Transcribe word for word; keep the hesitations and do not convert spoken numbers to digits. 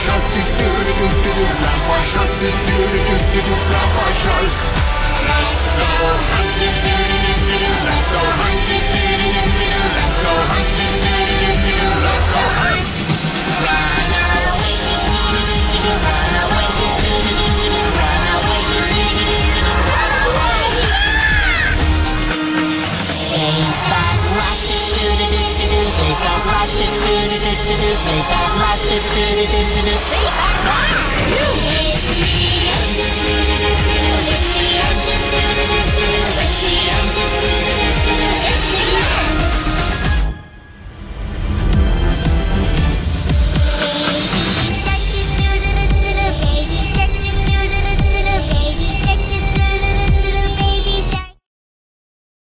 shark, do do do do do do. Grandpa shark, do do do do do do. Grandpa shark. Let's go hunt, do do do do do do. Let's go hunt, do do do do do do. Let's go hunt, do do do do do do. Let's go hunt. Run away, do do do do do. Run away, do do do do do. Run away, do do do do do. Run away. Safe at last, do do do do do. Safe at last, do do do do do. Safe at last, do